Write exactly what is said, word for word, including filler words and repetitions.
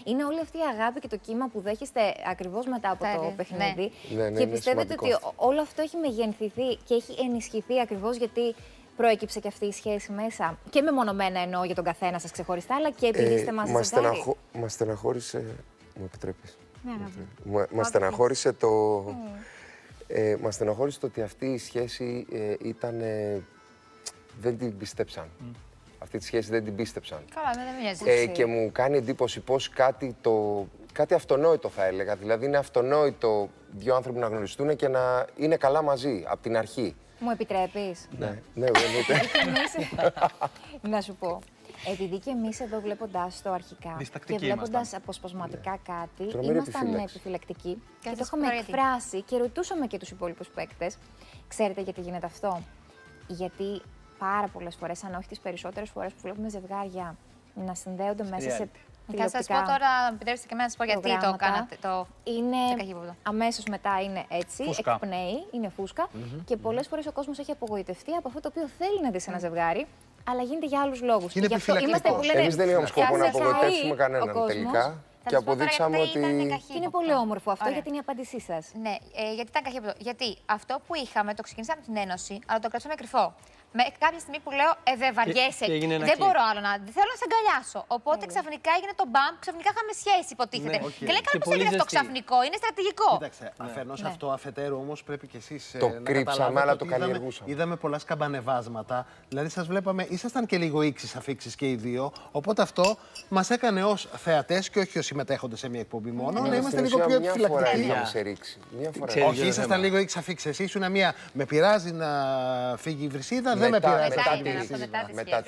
είναι όλη αυτή η αγάπη και το κύμα που δέχεστε ακριβώς μετά από το παιχνίδι. Ναι, ναι, και είναι πιστεύετε ότι όλο αυτό έχει μεγενθηθεί και έχει ενισχυθεί ακριβώς γιατί προέκυψε και αυτή η σχέση μέσα. Και μεμονωμένα εννοώ για τον καθένα σας ξεχωριστά, αλλά και επειδή είστε μαζί μας ζευγάρι. στεναχω... Μας στεναχώρησε. Μου επιτρέπεις. Ναι, ναι. Μας στεναχώρησε το. Mm. Ε, μας στεναχώρησε το ότι αυτή η σχέση ε, ήταν. Ε, δεν την πίστεψαν. Mm. Αυτή τη σχέση δεν την πίστεψαν. Καλά, δεν με νοιάζει. Ε, και μου κάνει εντύπωση πως κάτι, το, κάτι αυτονόητο θα έλεγα. Δηλαδή είναι αυτονόητο δύο άνθρωποι να γνωριστούν και να είναι καλά μαζί από την αρχή. Μου επιτρέπεις? Ναι, ναι, εννοείται. Να σου πω. Επειδή και εμείς εδώ βλέποντας το αρχικά και βλέποντας αποσπασματικά ναι. κάτι, Τρομερή ήμασταν επιφύλαξη. επιφυλακτικοί και, και το είχαμε εκφράσει και ρωτούσαμε και τους υπόλοιπους παίκτες. Ξέρετε γιατί γίνεται αυτό? Γιατί πάρα πολλές φορές, αν όχι τις περισσότερες φορές που βλέπουμε ζευγάρια να συνδέονται μέσα σε θα σας πω τώρα, επιτρέψτε και εμένα να σας πω γιατί το κάνατε. Το... Είναι αμέσως μετά είναι έτσι, φούσκα. εκπνέει, είναι φούσκα mm-hmm. και πολλές φορές ο κόσμος έχει απογοητευτεί από αυτό το οποίο θέλει να δει σε ένα ζευγάρι, αλλά γίνεται για άλλους λόγους. Είναι επιφυλακτικό. Εμείς δεν είχαμε σκοπό να απογοητεύσουμε κανέναν τελικά. Και αποδείξαμε ότι. Και είναι πολύ όμορφο αυτό. Ωραία. Γιατί είναι η απάντησή σας. Ναι, ε, γιατί ήταν καχύποπτο. Γιατί αυτό που είχαμε το ξεκινήσαμε την Ένωση, αλλά το κρατήσαμε κρυφό. Με κάποια στιγμή που λέω, Ε, δεν βαριέσαι. Και, και δεν μπορώ άλλο να. Θέλω να σε αγκαλιάσω. Οπότε yeah. ξαφνικά έγινε το μπαμ, ξαφνικά είχαμε σχέση, υποτίθεται. Ναι, okay. Και λέει, καλά, πώς έγινε αυτό ξαφνικό, είναι στρατηγικό. Κοίταξε, ναι. αφενός ναι. αυτό αφετέρου όμως πρέπει και εσείς. Το ε, κρύψαμε, αλλά το καλλιεργούσαμε. Είδαμε, είδαμε πολλά σκαμπανεβάσματα. Δηλαδή, σας βλέπαμε, ήσασταν και λίγο ήξεις αφήξεις και οι δύο. Οπότε αυτό μας έκανε ως θεατές και όχι ως συμμετέχοντες σε μια εκπομπή μόνο να είμαστε λίγο πιο επιφυλακτικοί. Όχι, ήσασταν λίγο ήξεις αφήξεις. Εσύ ήσουν μία με πειράζει να φύγει η βρυσίδα, δεν με πειράζει. Μετά